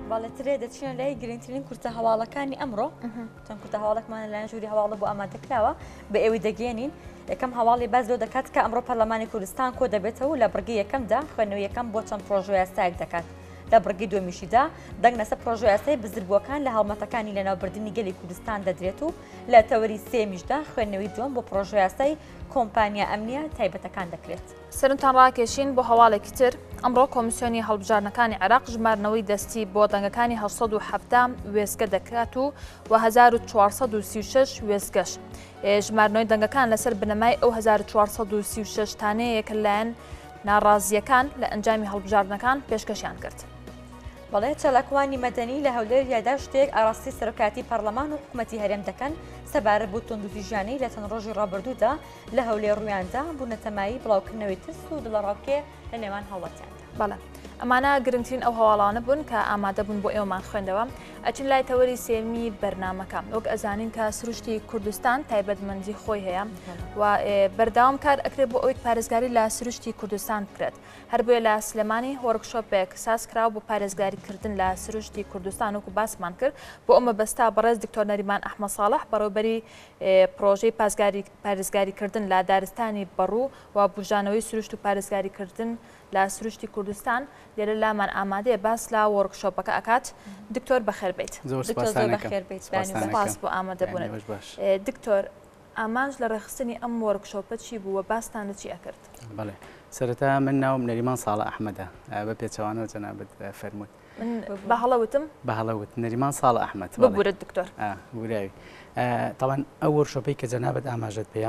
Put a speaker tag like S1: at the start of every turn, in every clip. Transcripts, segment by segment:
S1: باڵێترێ دەچینە لای گرنگترین کورتە هەواڵەکانی ئەمڕۆ چەند کورتە هەواڵێکمان لایەن ژووری هەواڵە بۆ ئامادەکراوە بە ئێوەی دەگەێنین یەکەم هەواڵی باز لەو دەکات کە ئەمڕۆ پەرلەمانی کوردستان کۆ دەبێتەوە لە بڕگی یەکەمدا خوێندنەوەی یەکەم بۆ چەند پرۆژە یاسایەک دەکات لە بڕگی دومیشیدا دەنگ لەسەر پرۆژە یاسای بزرگبووەکان لە هەڵمەتەکانی لەناوبردننی گەلی کوردستان دەدرێت و لە تەوەری سێمیشدا خوێندنەوەی دووەم بۆ پرۆژە یاسای کۆمپانیا ئەمنیە تایبەتەکان دەکرێت.
S2: سەرنجتان ڕاکێشین بۆ هەواڵێکی تر ئەمڕۆ کۆمیسیۆنی هەڵبژارنەکانی عێراق ژمارنەوەی دەستی بۆ دەنگەکانی 1970 وێستگە دەکات و 1436 وێستگەش. ژمارنەوەی دەنگەکان لەسەر بنەمای ئەو 1436 تانەیەک لایەن ناڕازیەکان لە ئەنجامی هەڵبژاردنەکان پێشکەشیان کرد.
S1: بەڵێ چالاکوانی مەدەنی لە هەولێریادا شتێک ئاراستی سەرۆکاتی پەرلەمان و حکوومەتی هەرێم دەکەن سەبارەت بۆ تۆندوتیژانەی لە چەند ڕۆژی ڕابردوودا لە هەولێر ڕوویاندا بوونەتەمایی بڵاوکردنەوەی ترس و دڵەڕاوکێ لە نێوان هەوڵەتیاندا.
S2: بەڵێ ئەمانە گرنگترین ئەو هەواڵانە بوون کە ئامادە بوون بۆ ئێوەمان خوێندەوە ئەچین لای تەوەری سێمی بەرنامەکە وەک ئەزانین کە سروشتی کوردستان تایبەتمەندی خۆی هەیە و بەرداوام کار ئەکرێت بۆ ئەوەی پارێزگاری لە سروشتی کوردستان بکرێت هەر بۆیە لە سلێمانی وەرکشۆپێک سازکراوە بۆ پارێزگاریکردن لە سروشتی کوردستان وەکو باسمان کرد بۆ ئەمە بەستا بەڕێز دکتۆر نەریمان ئەحمەد ساڵح بەڕێوەبەری پرۆژەی پارێزگاریکردن لە دارستانی بەڕوو و بژانەوەی سروشت و پارێزگاریکردن لە سروشتی کوردستان لێرە لامان ئامادەیە باس لە وەرکشۆپەکە ئەکات دکتۆر بەخێر بیت. سپاس بۆ ئامادەبوونت. دکتۆر ئامانج لە ڕێخستنی ئەم وەرکشۆپە چی بوو و باستان لە چی ئەکرد؟
S3: بەڵێ سەرەتا من ناوم نەریمان ساڵح ئەحمەدە بە پێچەوانەوە جەنابەت فەرمووت.
S2: بە هەڵەوتم؟
S3: بە هەڵەوت نەریمان ساڵح ئەحمەد.
S2: ببورێت دکتۆر.
S3: وراوی. تاوان ئەو وەرکشۆپەی کە جەنابەت ئاماژەت پێیە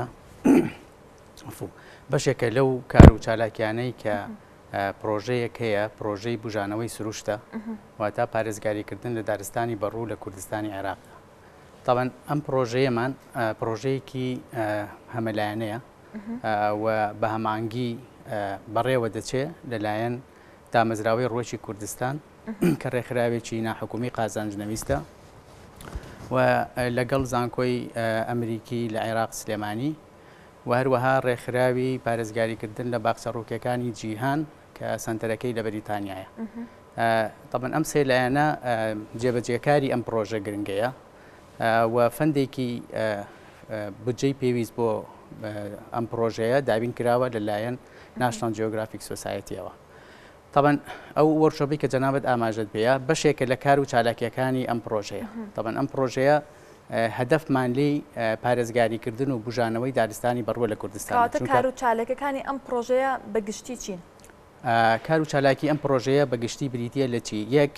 S3: بەشێکە لەو کار و چالاکیانەی کە پرۆژەیەک هەیە پرۆژەی بژانەوەی سروشتە واتە پارێزگاریکردن لە دارستانی بەڕوو لە کوردستانی عێراق. تاوان ئەم پرۆژەیەمان پرۆژەیەکی هەمەلایەنەیە و بە هەمانگی بەڕێوە دەچێت لەلایەن دامەزراوەی ڕۆژی کوردستان کە ڕێکخراوێکی ناحکومی قازانجنەویستە و لەگەڵ زانکۆی ئەمریکی لە عێراق سلێمانی و هەروەها ڕێکخراوی پارێزگاریکردن لە باخچە ڕووکەکانی جیهان کە سنتەرەکەی لە بەریتانیایە. طبعاً ئەم سێ لایەنە جێبەجێکاری ئەم پرۆژە گرنگەیە و فەندێکی بودجەی پێویست بۆ ئەم پرۆژەیە دابین کراوە لەلایەن ناشنال جیۆگرافیک سۆسایەتیەوە. طبعاً ئەو وەرکشۆپی کە جەنابەت ئاماژەت پێیە بەشێکە لە کار و چالاکیەکانی ئەم پرۆژەیە. طبعاً ئەم پرۆژەیە هەدەفمان لێی پارێزگاریکردن و بژانەوەی دارستانی بەڕوە لە کوردستان.
S2: کار و چالاکیەکانی ئەم پرۆژەیە بەگشتی چین؟
S3: کار و چالاکی ئەم پرۆژەیە بەگشتی بریتە لە چی؟ یەک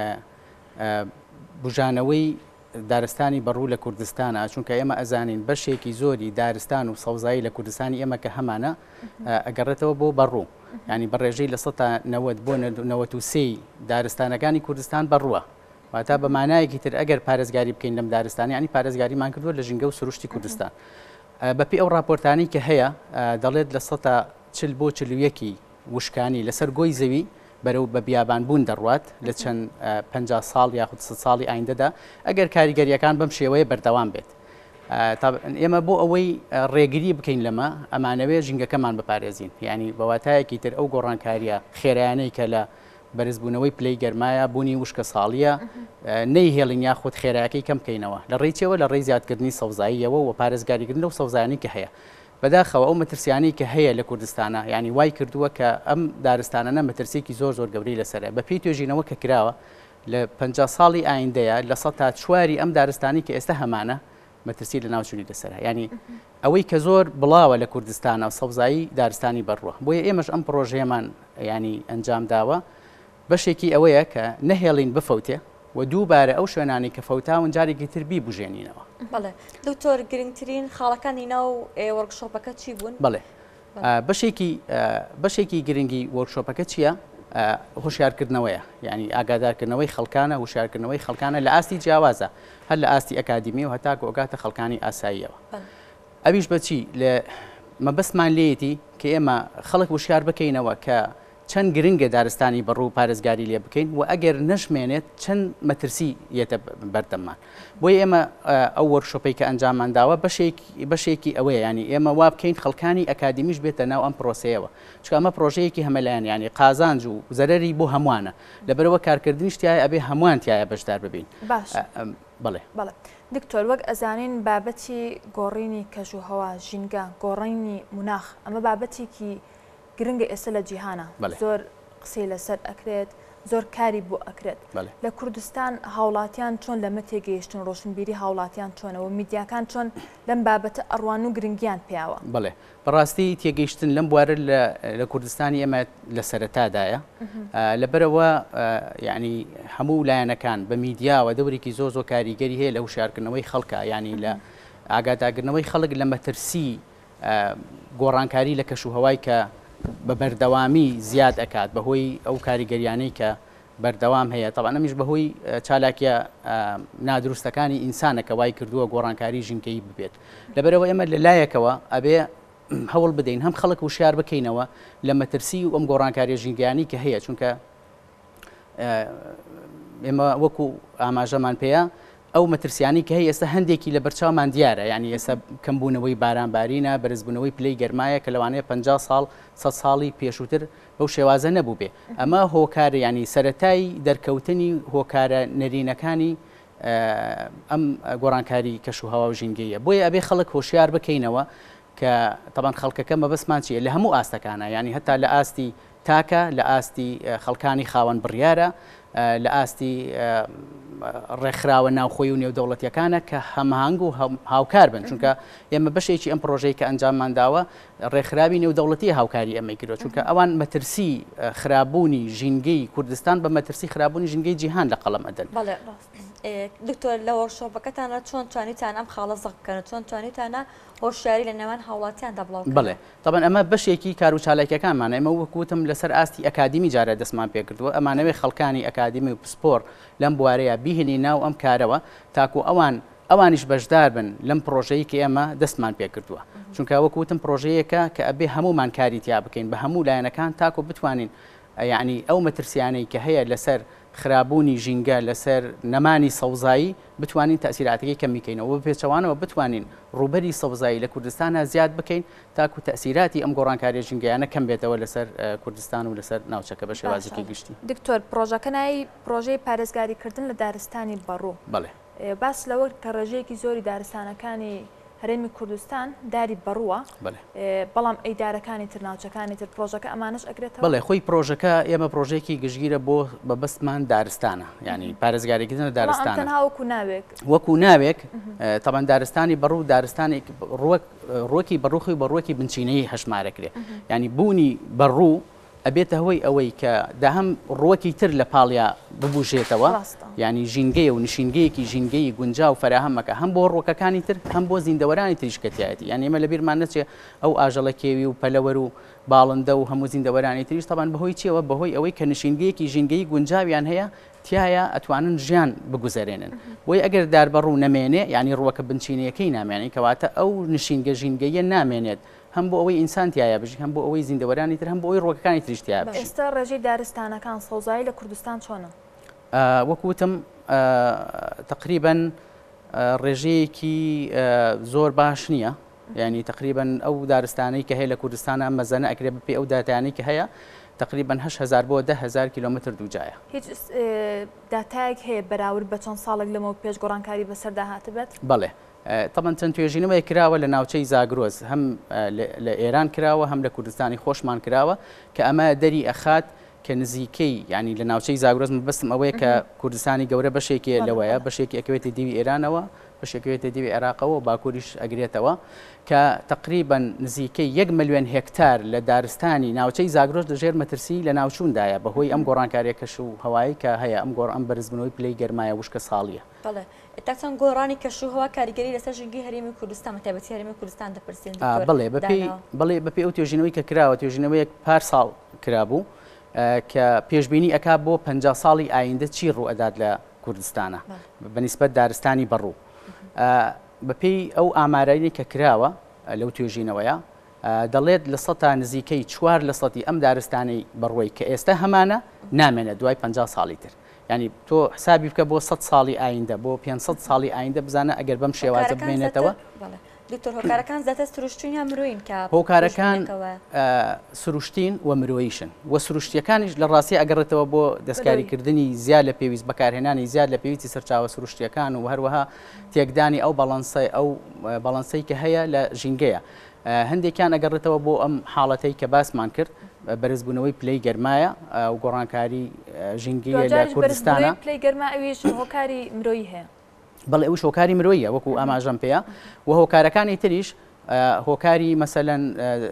S3: بژانەوەی دارستانی بەڕوو لە کوردستانە چونکە ئێمە ئەزانین بەشێکی زۆری دارستان و سەوزایی لە کوردستانی ئێمە کە هەمانە ئەگەڕێتەوە بۆ بەڕوو ینی بەڕێژەی لە 90 بۆ 93 دارستانەکانی کوردستان بەڕووە واتە بە مانایەکی تر ئەگەر پارێزگاری بکەین لەم دارستانی ینی پارێزگاریمان کردووە لە ژینگە و سروشتی کوردستان. بەپی ئەو راپۆرتانی کە هەیە دەڵێت لە 40 بۆ 41 وشکانی لەسەر گۆی زەوی بەرەو بە بیابان بوون دەڕوات لە چەند 50 ساڵ یاخود 100 ساڵی ئایندەدا ئەگەر کاریگەریەکان بەم شێوەیە بەردەوام بێت. ئێمە بۆ ئەوەی ڕێگری بکەین لەمە ئەمانەوێ ژینگەکەمان بپارێزین ینی بەواتایەکی تر ئەو گۆڕانکاریە خێرایانەی کە لە بەرزبوونەوەی پلەی گەرمایە بوونی وشکە ساڵیە نەیهێڵین یاخود خێرایەکەی کەم بکەینەوە لە ڕێیچەوە لە ڕێی زیادکردنی سەوزاییەوە و پارێزگاریکردن لەو سەوزانی کە هەیە. بەداخەوە ئەو مەترسیانی کە هەیە لە کوردستانە ینی وای کردووە کە ئەم دارستانانە مەترسێکی زۆر گەورەی لەسەرە بە پێی توێژینەوە کە کراوە لە 50 ساڵی ئایندەیە لە 104 ئەم دارستانی کە ئێستا هەمانە مەترسی لە ناوچوونی لەسەرە ینی ئەوەی کە زۆر بڵاوە لە کوردستانە و سەوزایی دارستانی بەڕوە بۆیە ئێمەش ئەم پرۆژەیەمان ینی ئەنجام داوە بەشێکی ئەوەیە کە نەهێڵین بفەوتێ و دووبارە ئەو شوێنانی کە فەوتاون جارێکی تر بیبژێنینەوە.
S1: بەڵێ دکتۆر گرنگترین خاڵەکانی ناو وەرکشۆپەکە چی بوون؟
S3: بڵێ بەشێکی گرنگی وەرکشۆپەکە چییە؟ هۆشیارکردنەوەیە ینی ئاگادارکردنەوەی خەڵکانە هوشیارکردنەوەی خەڵکانە لە ئاستی جیاوازە هەر لە ئاستی ئەکادمی و هەتا گۆگاتە خەڵکانی ئاساییەوە. ئەویش بەچی لە مەبەستمان لێتی کە ئێمە خەڵک وشیار بکەینەوە کە چەند گرنگە دارستانی بەڕوو پارێزگاری لێ بکەین و ئەگەر نەشمێنێت چەند مەترسی یەتە بەردەمان بۆی ئێمە ئەو وەرکشۆپەی کە ئەنجامان داوە بەشێکی ئەوەیە ینی ئێمە وا بکەین خەڵکانی ئەکادمیش بێتە ناو ئەم پرۆسەیەوە چکە ئەمە پرۆژەیەکی هەمەلایەن ینی قازانج و زەرەری بۆ هەمووانە لەبەرەوە کارکردنیش تایە ئەبێ هەمووان تایە بەشدار ببین
S2: باش
S3: بڵێ
S2: دکتۆر وەک ئەزانین بابەتی گۆڕینی کەژوهەوا ژینگە گۆڕینی موناخ ئەمە بابەتێکی گرنگە ئێستا لە جیهانە زۆر قسەی لەسەر ئەکرێت زۆر کاری بۆ ئەکرێت لە کوردستان هاوڵاتیان چۆن لەمە تێگەیشتن ڕۆشنبیری هاوڵاتیان چۆنەوە میدیاکان چۆن لەم بابەتە ئەڕوان و گرنگیان پیاوە
S3: بڵێ بەڕاستی تێگەیشتن لەم بوارە لە کوردستانی ئێمە لە سەرەتادایە لەبەرەوە ینی هەموو لایەنەکان بە میدیاوە دەورێکی زۆر کاریگەری هەیە لە هوشیارکردنەوەی خەڵکە ینی لە ئاگادارکردنەوەی خەڵک لە مەترسی گۆڕانکاری لە کەشوهەوای کە بە بەردەوامی زیاد ئەکات بەهۆی ئەو کاریگەریانەی کە بەردەوام هەیە تەبەن ئەمیش بەهۆی چالاکیە نادروستەکانی ئینسانەکە وای کردووە گۆڕانکاری ژینگەی ببێت لەبەرەوە ئێمە لە لایەکەوە ئەبێ هەوڵ بدەین هەم خەڵک وشیار بکەینەوە لە مەترسی و ئەم گۆڕانکاری ژینگەیانی کە هەیە چونکە ئێمە وەکو ئاماژەمان پێەیە ئەو مەترسیانی کە هەیە ئێستا هەندێکی لە بەرچاومان دیارە ینی ئێستا کەمبوونەوەی بارانبارینە بەرزبوونەوەی پلەی گەرمایە کە لەوانەیە 50 ساڵ 100 ساڵی پێشووتر بەو شێوازە نەبوو بێ ئەمە هۆکارە ینی سەرەتای دەرکەوتنی هۆکارە نەرینەکانی ئەم گۆڕانکاری کەشوهەوا و ژینگەیە بۆیە ئەبێ خەڵک هۆشیار بکەینەوە کە تەبان خەڵکەکە مەبەستمان چیە لە هەموو ئاستەکانە ینی هەتا لە ئاستی تاکە لە ئاستی خەڵکانی خاوەن بڕیارە لە ئاستی ڕێکخراوە ناوخۆی و نێودەوڵەتیەکانە کە هەماهنگ و هاوکار بن چونکە ئێمە بەشێکی ئەم پرۆژەی کە ئەنجاممان داوە ڕێکخراوی نێودەوڵەتی هاوکاری ئەمەی کردووە چونکە ئەوان مەترسی خراببوونی ژینگەی کوردستان بە مەترسی خراببوونی ژینگەی جیهان لە قەڵەم ئەدەن.
S1: دکتۆر لە وەرکشۆپەکەتانە چۆن توانیتان ئەم خاڵە زەق بکەن چۆن توانیتانە هۆشیاری لە نێوان هاوڵاتیاندا بڵاو بکەن؟
S3: بڵێ طبعا ئەمە بەشێکی کار و چالاکیەکانمانە ئێمە وەکوتم لەسەر ئاستی ئەکادمی جارە دەستمان پێ کردووە ئەمانەوەی خەڵکانی ئەکادمی و پسپۆر لەم بوارەیە بیهێنی ناو ئەم کارەوە تاکو ئەوانیش بەشدار بن لەم پرۆژەیە کە ئێمە دەستمان پێ کردووە چونکە وەکوتم پرۆژەیەکە کە ئەبێ هەمومان کاری تیا بکەین بە هەموو لایەنەکان تاکو بتوانین یعنی ئەو مەترسیانەی کە هەیە لەسەر خراببوونی ژینگە لەسەر نەمانی سەوزایی بتوانین تەسیراتەکەی کەم بکەینەوە پێچەوانەوە بتوانین ڕوبەری سەوزایی لە کوردستانە زیاد بکەین تاکو تەسیراتی ئەم گۆڕانکاری ژینگەیانە کەم بێتەوە لەسەر کوردستان و لەسەر ناوچەکە بە شێوازێکی گشتی.
S2: دکتۆر پرۆژەکە ناوی پرۆژەی پارێزگاریکردن لە دارستانی بەڕوو.
S3: بەڵێ
S2: باس لەوە کە ڕێژەیەکی زۆری دارستانەکانی هەرێمی کوردستان داری بەڕووە بەڵام ئەیدارەکانی تر ناوچەکانی تر پرۆژەکە ئەمانش ئەگرێتەوە؟
S3: بڵێ خۆی پرۆژەکە ئێمە پرۆژێکی گشتگیرە بۆ بەبەستمان دارستانە ینی پارێزگاریکردن لە دارستانە وەکو ناوێک تەبەن دارستانی بەڕوو دارستانی ڕووەکی بەڕووخی بەڕووەکی بنچینەی هەشمارەکرێ ینی بوونی بەڕوو ئەبێتە هۆی ئەوەی کە داهەم ڕووەکی تر لە پاڵیا ببوژێتەوە ینی ژینگەیە و نشینگەیەکی ژینگەی گونجا و فراهەمەکە هەم بۆ ڕووەکەکانی تر هەم بۆ زیندەوەرانی تریشکەتیایەتی یعنی ئێمە لەبیرمان نەچێ ئەو ئاژەڵە کێوی و پەلەوەر و باڵندە و هەموو زیندەوەرانی تریش تەبان بەهۆی چیەوە بەهۆی ئەوەی کە نشینگەیەکی ژینگەی گونجاویان هەیە تایە ئەتوانن ژیان بگوزارێنن بۆی ئەگەر دار بەڕوو نەمێنێ ینی ڕووەکە بنچینەکەی نامێنی کەواتە ئەو نشینگە ژینگەیە نامێنێت هەم بۆ ئەوەی ئینسانتیایە بژی هەم بۆ ئەوەی زیندەوەرانی تر هەم بۆ ئەوی ڕووەکەکانی تریشتیا بژی.
S2: ئێستا ڕێژەی دارستانەکان سەوزایی لە کوردستان چۆنە؟
S3: وەکوتم تقریبا ڕێژەیەکی زۆر باش نییە ینی تقریبا ئەو دارستانەی کە هەیە لە کوردستانە مەزەنە ئەکرێ بپێ ئەو داتانەی کە هەیە تقریبا 8,000 بۆ 10,000 کیلومتر دووجایە.
S2: هیچ داتایەک هەیە بەراورد بە چەند ساڵێک لەمەوە پێش گۆڕانکاری بەسەردا هاتبێت؟
S3: بەڵێ طبعا چەند توێژینەوەی کراوە لە ناوچەی زاگرۆز هەم لە ئێران کراوە هەم لە کوردستانی خۆشمان کراوە کە ئەمە دەری ئەخات کە نزیکەی ینی لە ناوچەی زاگرۆز بەستم ئەوەیە کە کوردستانی گەورە بەشێکی لەوەیە بەشێکی ئەکەوێتە دیوی ئێرانەوە بەشێکوێتە دیوی عێراقەوە و باکووریش ئەگرێتەوە کە تقریبا نزیکەی 1 ملیۆن هێکتار لە دارستانی ناوچەی زاگرۆز لەژێر مەترسی لە ناوچووندایە بەهۆی ئەم گۆڕانکاریە کەش و هەوایی کە هەیە ئەم بەرزبوونەوەی پلەی گەرمایە وشکە ساڵیە.
S1: تاچەند گۆڕانی کەشوهەوا کاریگەری لەسەر ژینگەی هەرێمی کوردستان بەتایبەتی هەرێمی کوردستان دەپرسێن؟
S3: بڵێ بەپێی ئەو توێژینەوەی کە کراوە توێژینەوەیەک پار ساڵ کرابوو کە پێشبینی ئەکا بۆ 50 ساڵی ئایندە چی ڕوو ئەدات لە کوردستانە بەنسبەت دارستانی بەڕوو بەپێی ئەو ئامارەی کە کراوە لەو توێژینەوەیە دەڵێت لە سەتا نزیکەی 4 لە سەتی ئەم دارستانەی بەڕۆی کە ئێستا هەمانە نامێنێت دوای 50 ساڵی تر. ینی تۆ حسابی بکە بۆ 100 ساڵی ئایندە بۆ 500 ساڵی ئایندە بزانە ئەگەر بەم شێوازە بمێنێتەوە.
S1: دکتۆر هۆکارەکان زیاتر سروشتین مرۆین کە
S3: هۆکارەکان سروشتین و مرۆیشن و سروشتیەکانیش لە ڕاستی ئەگەڕێتەوە بۆ دەستکاریکردنی زیاد لە پێویست بەکارهێنانی زیاد لە پێویستی سەرچاوە سروشتیەکان و هەروەها تێکدانی ئەو بەڵەنسەی کە هەیە لە ژینگەیە. هەندێکیان ئەگەڕێتەوە بۆ ئەم حاڵەتەی کە باسمان کرد بەرزبوونەوەی پلەی گەرمایە و گۆڕانکاری ژینگەیە لە کوردستانە.
S2: پلەی گەرما ئەویش هۆکاری مرۆیی هەیە.
S3: بەڵێ ئەوش هۆکاری مرۆیە وەکو ئاماژەم پێەیە و هۆکارەکانی تریش هۆکاری مەسەلەن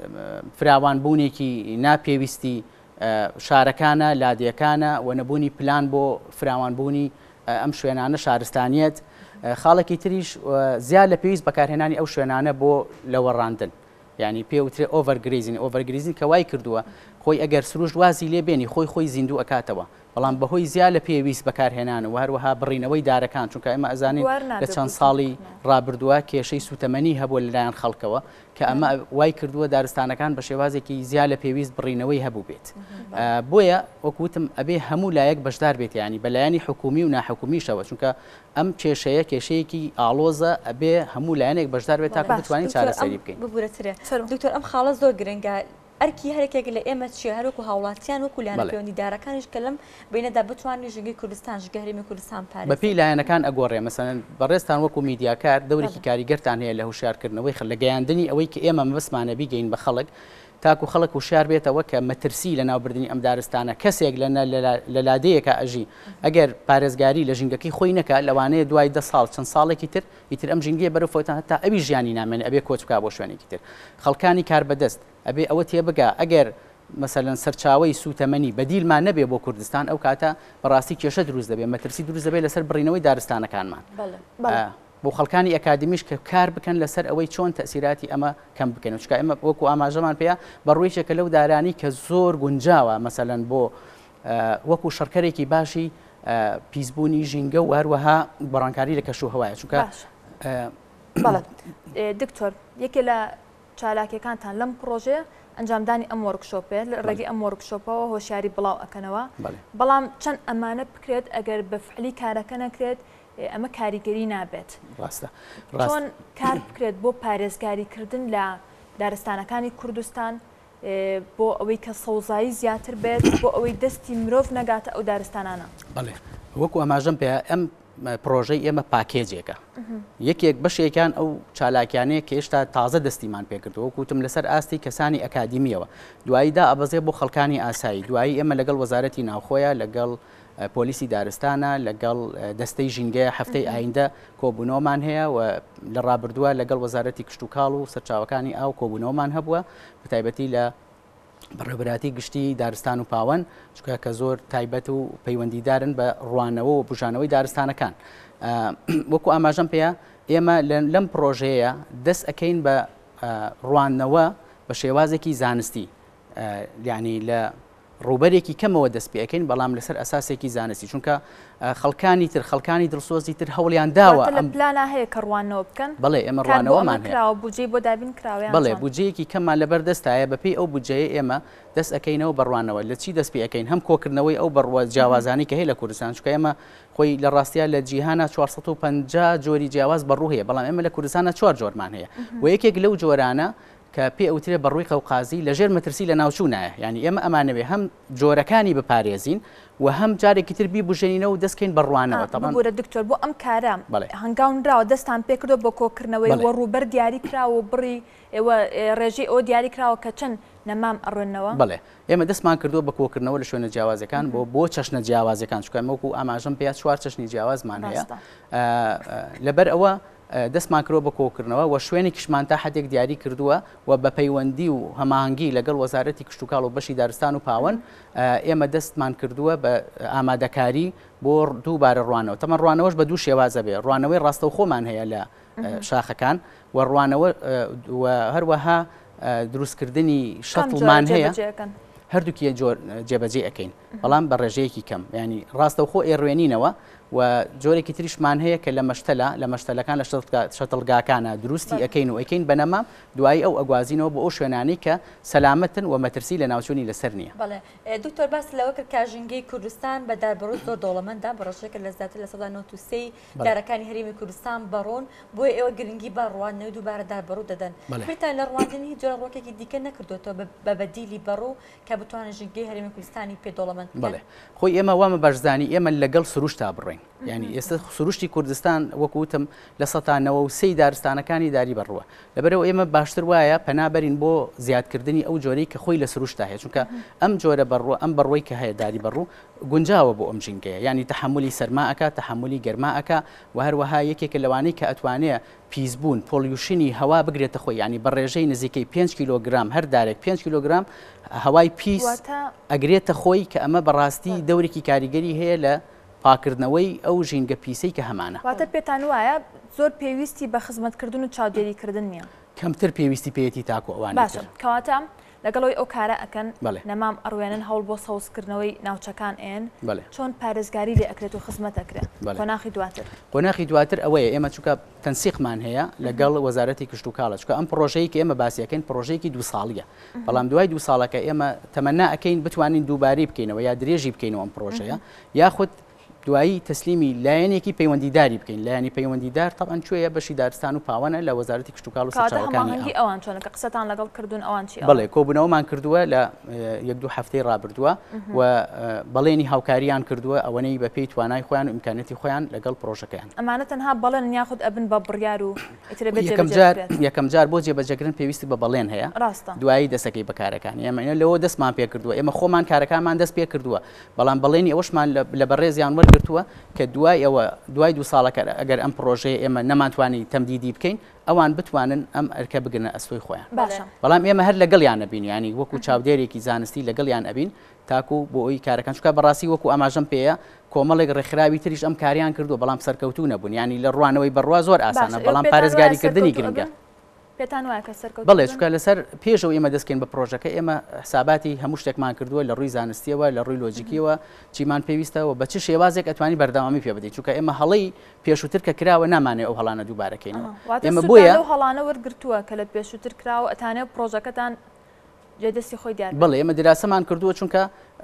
S3: فراوانبوونێکی ناپێویستی شارەکانە لادیەکانە و نەبوونی پلان بۆ فراوانبوونی ئەم شوێنانە شارستانیەت خاڵێکی تریش زیاد لە پێویست بەکارهێنانی ئەو شوێنانە بۆ لەوەڕاندن. یعنی پێوترێ ئۆڤەرگریزین کە وای کردووە خۆی ئەگەر سروشت وازی لێبێنی خۆی زیندوو ئەکاتەوە بەڵام بەهۆی زیاد لە پێویست بەکارهێنان و هەروەها بڕینەوەی دارەکان چونکە ئێمە ئەزانین لە چەند ساڵی ڕابردووە کێشەی سوتەمەنی هەبووە لەلایەن خەڵکەوە کە ئەمە وای کردووە دارستانەکان بە شێوازێکی زیاد لە پێویست بڕینەوەی هەبوو بێت. بۆیە وەکوتم ئەبێ هەموو لایەک بەشدار بێت ینی بەلایانی حکومی و ناحکومیشەوە چونکە ئەم کێشەیەکی ئاڵۆزە ئەبێ هەموو لایەنێک بەشدار بێت تا بتوانین چارەسەری بکەین.
S1: دکتۆر ئەم خاڵە زۆر گرنگە ئەرکی هەرێکێک لە ئێمە چیە هەروەکو هاوڵاتیان وەکو لایەنە پەیوەندیدارەکانیش کە لەم بینەدا بتوانین ژینگەی کوردستان ژینگەی هەرێمی کوردستان پارێزین.
S3: بەپێی لایەنەکان ئەگۆڕێ مەسەلەن بەڕێستان وەکو میدیاکار دەورێکی کاریگەرتان هەیە لە هوشیارکردنەوەی لە گەیاندنی ئەوەی کە ئێمە مەبەستمانە بیگەین بە خەڵک تاکو خەڵک وشار بێتەوە کە مەترسی لە ناوبردننی ئەم دارستانە کەسێک لە لادەیەکە ئەژی ئەگەر پارێزگاری لە ژینگەکەی خۆی نەکە لەوانەیە دوای 10 ساڵ چەند ساڵێکی تر ئیتر ئەم ژینگەیە بەرەوفەوەتان هەتا ئەوی ژیانی نامێنێ ئەبێ کۆچ بکا بۆ شوێنێکی تر. خەڵکانی کاربەدەست ئەبێ ئەوە تێبگا ئەگەر مثلا سەرچاوی سوتەمەنی بەدیلمان نەبێ بۆ کوردستان ئەو کاتە بەڕاستی کێشە دروست دەبێت مەترسی دروست دەبێت لەسەر بڕینەوەی دارستانەکانمان. بۆ خەڵکانی ئەکادمیش کە کار بکەن لەسەر ئەوەی چۆن تەسیراتی ئەمە کەم بکەن و چکە ئێمە وەکو ئاماژەمان پێەیە بەڕوویشێکە لەو دارانی کە زۆر گونجاوە مەسەلەن بۆ وەکو شەڕکەرێکی باشی پیسبوونی ژینگە و هەروەها بەڕانکاری لە کەشوو هەوایە چونکە
S2: دکتۆر یەکێ لە چالاکیەکانتان لەم پرۆژەیە ئەنجامدانی ئەم وەرکشۆپێ لە ڕێگەی ئەم وەرکشۆپەوە هۆشیاری بڵاو ئەکەنەوە بەڵام چەند ئەمانە بکرێت ئەگەر بە فعلی کارەکە نەکرێت ئەمە کاریگەری نابێت. چۆن کار بکرێت بۆ پارێزگاریکردن لە دارستانەکانی کوردستان بۆ ئەوەی کە سەوزایی زیاتر بێت بۆ ئەوەی دەستی مرۆڤ نەگاتە ئەو دارستانانە.
S3: بەڵێ وەکو ئاماژەم پێ ئەم پرۆژەی ئێمە پاکێجێکە یەکێک بەشێکیان ئەو چالاکیانەیە کە هێشتا تازە دەستیمان پێکردەوە وەکوتم لەسەر ئاستی کەسانی ئەکادیمیەوە دواییدا ئەبەزێ بۆ خەڵکانی ئاسایی دوایی ئێمە لەگەڵ وەزارەتی ناوخۆیە لەگەڵ پۆلیسی دارستانە لەگەڵ دەستەی ژینگەیە هەفتەی ئایندە کۆبوونەوەمان هەیە و لە ڕابردووە لەگەڵ وەزارەتی کشت و کاڵ و سەرچاوەکانی ئاو کۆبوونەوەمان هەبووە بەتایبەتی لە بەڕێبەراتی گشتی دارستان و پاوەن چکە کە زۆر تایبەت و پەیوەندیدارن بە ڕوانەوە و بژانەوەی دارستانەکان. وەکو ئاماژەم پێەیە ئێمە لەم پرۆژەیە دەست ئەەکەین بە ڕوانەوە بە شێوازێکی زانستی یعنی لە ڕوبەرێکی کەمەوە دەست پێەکەین بەڵام لەسەر ئەساسێکی زانستی چونکە خەڵکانی تر خەڵکانی دڵسۆزی تر هەوڵیان داوە
S2: ئەم پلانە هەیە کە ڕوانەوە بکەن.
S3: بەڵێ ئێمە ڕوانەوەمان هەیە
S2: بودجێ بۆ دابین کراوە.
S3: بەڵێ بودجەیەکی کەممان لەبەر دەستایە بەپێی ئەو بودجەیە ئێمە دەست ئەەکەینەوە بەڕوانەوە لە چی دەست پێەکەین هەم کۆکردنەوەی ئەو بەڕوە جیاوازانی کە هەیە لە کوردستان چونکە ئێمە خۆی لە ڕاستیە لە جیهانە 450 جۆری جیاواز بەڕوو هەیە بەڵام ئێمە لە کوردستانە 4 جۆرمان هەیە و یەکێک لەو جۆرانە کە پێ ئەوترێ بەڕووی قەوقازی لەژێر مەترسی لە ناوچوو نایە یعنی ئێمە ئەمانەوێ هەم جۆرەکانی بپارێزین و هەم جارێکی تر بیبژێنینەوە و دەستکەین بەڕوانەوە
S2: بۆرە دکتۆر بۆ ئەم کارە هەنگاونراوە دەستان پێکردو بۆ کۆکردنەوەی وە ڕووبەر دیاری کراوە بڕی ئێوە ڕێژەی ئەو دیاری کراوە کە چەند نەمام ئەڕێنەوە.
S3: بڵێ ئێمە دەستمان کردووە بە کۆکردنەوە لە شوێنە جیاوازەکان بۆ چەشنە جیاوازەکان چکە وەکو ئاماژەم پێ 4 چەشنی جیاوازمان هەیە لەبەر ئەوە دەستمان کرۆ بە کۆکردنەوە و شوێنێکیشمان تا حدێک دیاری کردووە و بە پەیوەندی و هەماهنگگی لەگەڵ وەزارەتی کشت و کاڵ و بەشی دارستان و پاوەن ئێمە دەستمان کردووە بە ئامادەکاری بۆ دووبارە ڕوانەوە تەمە ڕوانەوەش بە دوو شێوازە بێ ڕوانەوەی ڕاستەوخۆمان هەیە لە شاخەکان و ڕوانەوە هەروەها دروستکردنی شەتڵمان هەیە هەردووکیە جێبەجێ ئەەکەین بەڵام بە ڕێژەیەکی کەم ینی ڕاستەوخۆ ئێڕوێنینەوە و جۆرێکی تریشمان هەیە کە لە مەشتەلەکان لە شەتڵگاکانە دروستی ئەەکەین و ئەەکەین بەنەما دوایی ئەو ئەگوازینەوە بۆ ئەو شوێنانەی کە سەلامەتن و مەترسی لە ناوچوونی لەسەر نییە.
S1: بەڵێ دکتۆر باس لەوە کرد کاژنگەی کوردستان بە داربەڕوو زۆر دەوڵەمەندە بە ڕۆژێکە لە زیاتر لە 93 دارەکانی هەرێمی کوردستان بەڕۆن بۆیە ئێوە گرنگی بە ڕوانەوەی دووبارە داربەڕوو دەدەن. بریتان لە ڕواندنی جۆرە ڕۆکێکی دیکە نەکردوێتەوە بە بەدیلی بەڕوو کە بتوانێت ژنگەی هەرێمی کوردستانی پێ دەوڵەمەند بکەن.
S3: خۆی ئێمە وامە بەشدانی ئێمە لەگەڵ سروشتا بڕێین. یعنی ئێستا سروشتی کوردستان وەکوتم لە 93 دارستانەکانی داری بەڕووە. لەبەرەوە ئێمە باشتر وایە پەنابەرین بۆ زیادکردنی ئەو جۆرەی کە خۆی لە سروشتا هەیە چونکە ئەم جۆرە بەڕووە ئەم بەڕووی کە هەیە داری بەڕوو گونجاوە بۆ ئەم ژینگەیە یعنی تحملی سەرماکە تحملی گەرماکە و هەروەها یەکێکە لەوانەی کە ئەتوانێت پیسبوون پۆلیوشنی هەوا بگرێتە خۆی ینی بە ڕێژەی نزیکەی 5 کیلۆگرام هەر دارێک 5 کیلۆگرام هەوای پیس ئەگرێتە خۆی کە ئەمە بەڕاستی دەورێکی کاریگەری هەیە لە پاکردنەوەی ئەو ژینگە پیسەی کە هەمانە.
S2: واتە پێتان وایە زۆر پێویستی بە خزمەتکردن و چاودێریکردن نییە.
S3: کەمتر پێویستی پێێتی تاکو ئەوان
S2: باشە کەواتە لەگەڵەوەی ئەو کارە ئەکەن نەمام ئەڕوێنن هەوڵ بۆ سەوزکردنەوەی ناوچەکان ئێن چۆن پارێزگاری لێ ئەکرێت و خزمەت ئەکرێت قۆناغی دواتر
S3: قۆناغی دواتر ئەوەیە ئێمە چونکە تەنسیقمان هەیە لەگەڵ وەزارەتی کشت و کاڵە چونکە ئەم پرۆژەیە کە ئێمە باسیەکەین پرۆژەیەکی 2 ساڵیە بەڵام دوای 2 ساڵەکە ئێمە تەمەنا ئەەکەین بتوانین دووباری بکەینەوە یا درێژی بکەینەوە ئەم پرۆژەیە یاخود دوایی تەسلیمی لایەنێکی پەیوەندیداری بکەین لایەنی پەیوەندیدار طبعاً کوێیە بەشی دارستان و پاوانە لە وەزارەتی کشت و کاڵ و سەرچاوەکانی
S2: ئەوان چۆنەکە قسەتان لەگەڵ کردوون ئەوان چی
S3: بڵێ کۆبوونەوەمان کردووە لە 1-2 هەفتەی ڕابردووە و بەڵێنی هاوکاریان کردووە ئەوەنەی بە پێی توانای خۆیان و ئیمکانەتی خۆیان لەگەڵ پرۆژەکەیان
S2: ئەمانە تەنها بەڵێن یاخود ئەبن بە بڕیار و
S3: یەکەم جار بۆ جێبەجێکردن پێویستی بە بەڵێن هەیە دوایی دەسەکەی بەکارەکانی ئێمە لەوە دەستمان پێ کردووە ئێمە خۆمان کارەکانمان دەست پێ کردووە بەڵام بەڵێنی ئەوەشمان لە بەڕێزیان وەرگرتووە کە دوای 2 ساڵەکە ئەگەر ئەم پرۆژەیە ئێمە نەمانتوانی تەمدیدی بکەین ئەوان بتوانن ئەم ئەرکە بگرنە ئەستۆی خۆیان بەڵام ئێمە هەر لەگەڵیان نەبین ینی وەکو چاودێرێکی زانستی لەگەڵیان ئەبین تاکو بۆ ئەوی کارەکان چکە بەڕاستی وەکو ئاماژەم پێەیە کۆمەڵێک ڕێکخراوی تریش ئەم کاریان کردو بەڵام سەرکەوتو نەبوون ینی لە ڕوانەوەی بڕوا زۆر ئاسانە بەڵام پارێزگاریکردنی گرنگە
S2: پێتان وایە کە سەرکەوت
S3: بڵێ چکە لەسەر پێشەوە ئێمە دەستکەین بە پرۆژەکە ئێمە حساباتی هەموو شتێکمان کردووە لە ڕووی زانستیەوە لە ڕووی لۆجیکیەوە چیمان پێویستەوە بە چ شێوازێک ئەتوانی بەردەوامی پێ بدەیت چونکە ئێمە هەڵەی پێشووتر کە کراوە نامانێ ئەو هەڵانە دووبارەکەینەوە
S2: ئێمە بۆیە هەڵانە وەرگرتووە کە لە پێشووتر کراوە ئەتانێت پرۆژەکەتان جێدەستی خۆی دیار
S3: بڵێ ئێمە دراسەمان کردووە چونکە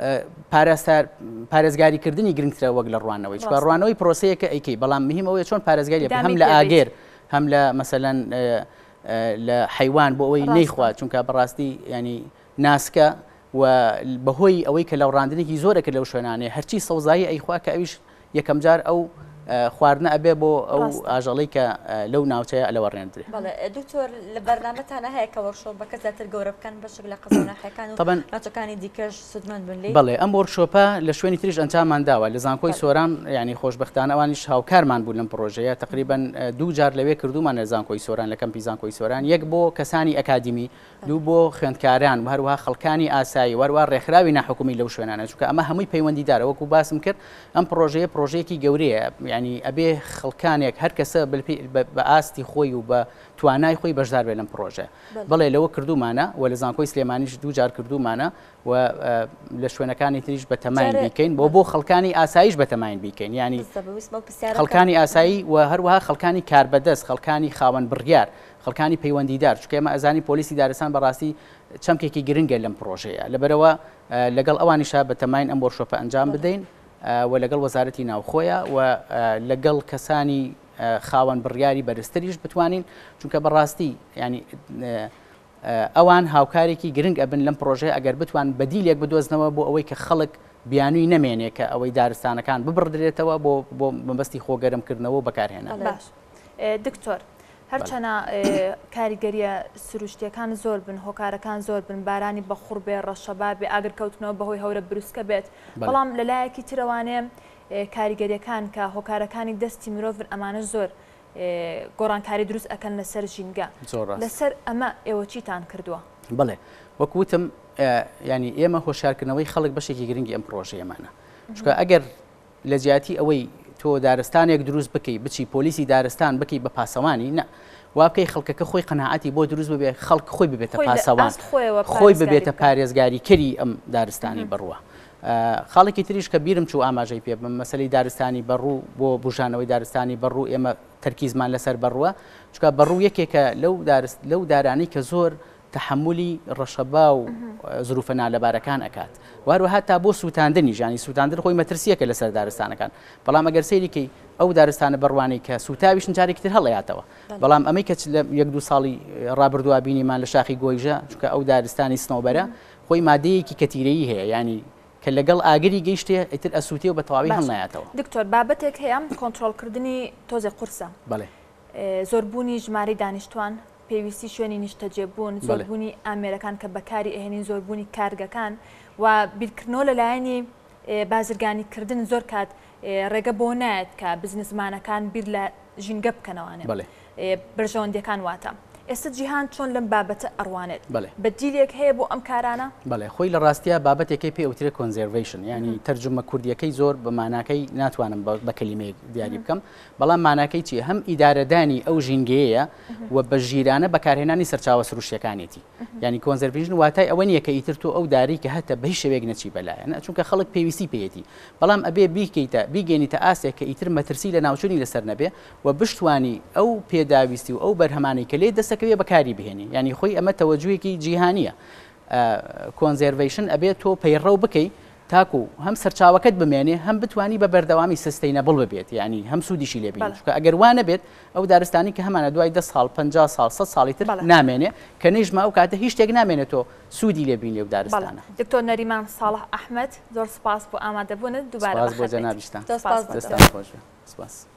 S3: پارێزگاریکردنی گرنگترە وەک لە ڕوانەوەی چکە ڕوانەوەی پرۆسەیەکە ئەیکەی بەڵام مهم ئەوەیە چۆن پارێزگاری هەم لە ئاگێر هەم لە مەسەلەن لە حیوان بۆ ئەوەی نەیخوا چونکە بەڕاستی ینی ناسکە و بەهۆی ئەوەی کە لە ڕاندنێکی زۆرەکە لەو شوێنانێ هەرچی سەوزایی ئەیخوا کە ئەویش یەکەم جار ئەو خواردنە ئەبێ بۆ ئەو ئاژەڵەی کە لەو ناوچەیە لەوە ڕێندرێ.
S1: بەڵێ دکتۆر لە بەرنامەتانە هەیە کە وەرشۆپەکە زیاتر گەورە بکەن بەشێک لە قەزانەحەکان و ناوچەکانی دیکەش سودمەند بن لێ.
S3: بەڵێ ئەم وەرشۆپە لە شوێنی تریش ئەنجاممان داوە لە زانکۆی سۆران ینی خۆشبەختانە ئەوانیش هاوکارمان بوو لەم پرۆژەیە تقریبا 2 جار لەوێ کردومان لە زانکۆی سۆران لە کەمپی زانکۆی سۆران یەک بۆ کەسانی ئەکادیمی 2 بۆ خوێندکاران و هەروەها خەڵکانی ئاسایی وەروە ڕێکخراوی ناحکومی لەو شوێنانە چونکە ئەمە هەمووی پەیوەندیدارە وەکو باسم کرد ئەم پرۆژەیەکی گەورەیە ینی ئەبێ خەڵکانێک هەر کەسە بە ئاستی خۆی و بە توانای خۆی بەشدار بێ لەم پرۆژە بڵێ لەوە کردومانە و لە زانکۆی سلێمانیش 2 جار کردومانە و لە شوێنەکانی تریش بە تەماین بیکەین بۆ خەڵکانی ئاساییش بە تەماین بیکەین ینی خەڵکانی ئاسایی و هەروەها خەڵکانی کاربەدەست خەڵکانی خاوەن بڕیار خەڵکانی پەیوەندیدار چونکە ئێمە ئەزانی پۆلیسی دارستان بەڕاستی چەمکێکی گرنگە لەم پرۆژەیە لەبەرەوە لەگەڵ ئەوانیشا بە تەماین ئەم وەرشۆپە ئەنجام بدەین و لەگەڵ وەزارەتی ناوخۆیە و لەگەڵ کەسانی خاوەن بڕیاری بەرزتریش بتوانین چونکە بەڕاستی ینی ئەوان هاوکارێکی گرنگ ئەبن لەم پرۆژەیە ئەگەر بتوان بەدیلێک بدۆزنەوە بۆ ئەوەی کە خەڵک بیانووی نەمێنێ کە ئەوەی دارستانەکان ببڕدرێتەوە بۆ مەبەستی خۆگەرمکردنەوە و بەکارهێنا.
S2: باش دکتۆر هەرچەنە کاریگەریە سروشتیەکان زۆر بن هۆکارەکان زۆر بن بارانی بەخوڕ بێ ڕەشەبا بێ ئاگرکەوتنەوە بەهۆی هەورە بروسکە بێت بەڵام لەلایەکی ترەوانێ کاریگەریەکان کە هۆکارەکانی دەستی مرۆڤن ئەمانە زۆر گۆڕانکاری دروست ئەکەن لەسەر ژینگە لەسەر ئەمە ئێوە چیتان کردووە؟
S3: بڵێ وەکوتم ینی ئێمە هۆشارکردنەوەی خەڵک بەشێکی گرنگی ئەم پرۆژەیەمانە چونکە ئەگەر لە جیاتی ئەوەی تۆ دارستانێک دروست بکەی بچی پۆلیسی دارستان بکەی بە پاسەوانی نە وا بکەی خەڵکەکە خۆی قەناعەتی بۆ دروست ببێ خەڵک خۆی ببێتە پاسەوان خۆی ببێتە پارێزگاریکەری ئەم دارستانی بڕوە خاڵێکی تریش کە بیرم چوو ئاماژەی پێ بم مەسەلەی دارستانی بەڕوو بۆ بژانەوەی دارستانی بەڕوو ئێمە تەرکیزمان لەسەر بەڕووە چکە بەڕوو یەکێکە لەو دارانی کە زۆر تحملی ڕەشەبا و زروفە نالەبارەکان ئەکات واروەها تا بۆ سووتاندنی ژانی سووتاندن خۆی مەترسیەکە لەسەر دارستانەکان بەڵام ئەگەر سەیریکەی ئەو دارستانە بڕوانەی کە سوتاویش جارێکی تر هەڵەیاتەوە بەڵام ئەمەی کە لە 1-2 ساڵی ڕابردووە بینیمان لە شاخی گۆیژە چونکە ئەو دارستانی سنەوبەرە خۆی مادەیەکی کەتیرەیی هەیە ینی کە لەگەڵ ئاگری گەیشتێ ئیتر ئەسووتێ و بە تەواوی هەڵنایەتەوە.
S2: دکتۆر بابەتێک هەیە کۆنتترۆلکردنی تۆزێ قورسە
S3: بەڵێ
S2: زۆربوونی ژمارەی دانیشتوان پێویستی شوێنی نیشتەجێبوون زۆربوونی ئامێرەکان کە بەکاری ئەهێنین زۆربوونی کارگەکان و بیرکردنەوە لەلایەنی بازرگانیکردن زۆر کات ڕێگە بۆ نایەت کە بزنسمانەکان بیر لە ژینگە بکەنەوانێ برژەوەندەکان واتە. ئێستا جیهان چۆن لەم بابەتە ئەڕوانێت بەدیلێک هەیە بۆ ئەم کارانە؟
S3: بەڵێ خۆی لە ڕاستیە بابەتێکی پێوترێ کۆنزێڤیشن ینی تەرجمە کوردیەکەی زۆر بە ماناکەی ناتوانم بە کەلیمەیەک دیاری بکەم بەڵام ماناکەی چیە هەم ئیدارەدانی ئەو ژینگەیە و بە ژیرانە بەکارهێنانی سەرچاوە سروشتەکانێتی ینی کۆنزێڤیشن واتای ئەوە نییە کە ئیتر تۆ ئەو داری کە هەتە بە هیچ شێوەیەک نەچی بەلایەن چونکە خەڵک پێویستی پێیەتی بەڵام ئەبێ بیگەێنیتە ئاسێک کە ئیتر مەترسی لە ناوچوونی لەسەر نەبێ و بشتوانی ئەو پێداویستی و ئەو بەرهەمانەی کە لێ دەسەکەوێ بەکاری بهێنی ینی خۆی ئەمە تەوەجوویەکی جیهانیە کۆنزێڤیشن ئەبێ تۆ پەیڕەو بکەی تاکو هەم سەرچاوەکەت بمێنێ هەم بتوانی بە بەردەوامی سستەینەبڵ ببێت ینی هەم سوودیشی لێ بێت چونکە ئەگەر وانە بێت ئەو دارستانی کە هەمانە دوای 10 ساڵ 50 ساڵ 100 ساڵی تر نامێنێ کە نەیژما ئەو کاتە هیچ شتێک نامێنێتەوە سوودی لێ بین لێو دارستانە.
S2: دکتۆر نەریمان ساڵح ئەحمەد زۆر سپاس بۆ ئامادەبوونت دووبارە
S3: بۆ جەنابیشتان
S2: سپاس.